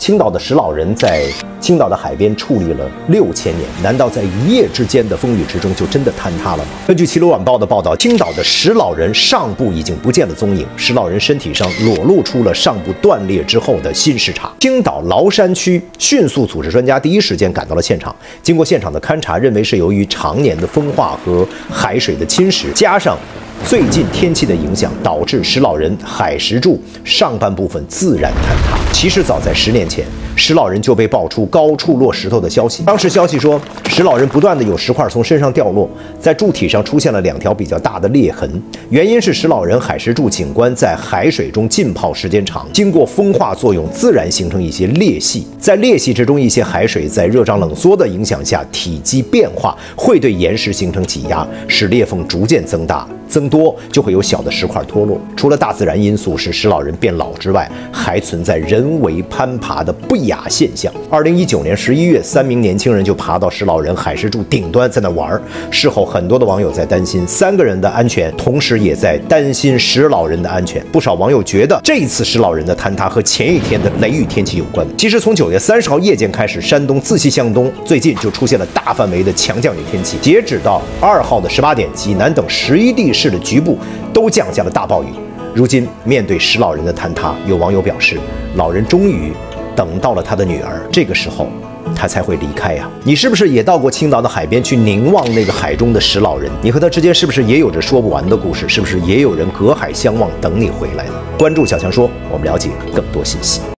青岛的石老人在青岛的海边矗立了6000年，难道在一夜之间的风雨之中就真的坍塌了吗？根据《齐鲁晚报》的报道，青岛的石老人上部已经不见了踪影，石老人身体上裸露出了上部断裂之后的新尸茬。青岛崂山区迅速组织专家第一时间赶到了现场，经过现场的勘查，认为是由于常年的风化和海水的侵蚀，加上最近天气的影响，导致石老人海石柱上半部分自然坍塌。其实早在10年前，石老人就被爆出高处落石头的消息。当时消息说，石老人不断的有石块从身上掉落，在柱体上出现了2条比较大的裂痕，原因是石老人海石柱景观在海水中浸泡时间长，经过风化作用，自然形成一些裂隙。在裂隙之中，一些海水在热胀冷缩的影响下，体积变化，会对岩石形成挤压，使裂缝逐渐增大。增多就会有小的石块脱落。除了大自然因素使石老人变老之外，还存在人为攀爬的不雅现象。2019年11月，3名年轻人就爬到石老人海石柱顶端，在那玩。事后，很多的网友在担心3个人的安全，同时也在担心石老人的安全。不少网友觉得，这一次石老人的坍塌和前一天的雷雨天气有关。其实，从9月30号夜间开始，山东自西向东最近就出现了大范围的强降雨天气。截止到2号的18点，济南等11地市的局部都降下了大暴雨。如今面对石老人的坍塌，有网友表示，老人终于等到了他的女儿，这个时候他才会离开呀。你是不是也到过青岛的海边去凝望那个海中的石老人？你和他之间是不是也有着说不完的故事？是不是也有人隔海相望等你回来呢？关注小强说，我们了解更多信息。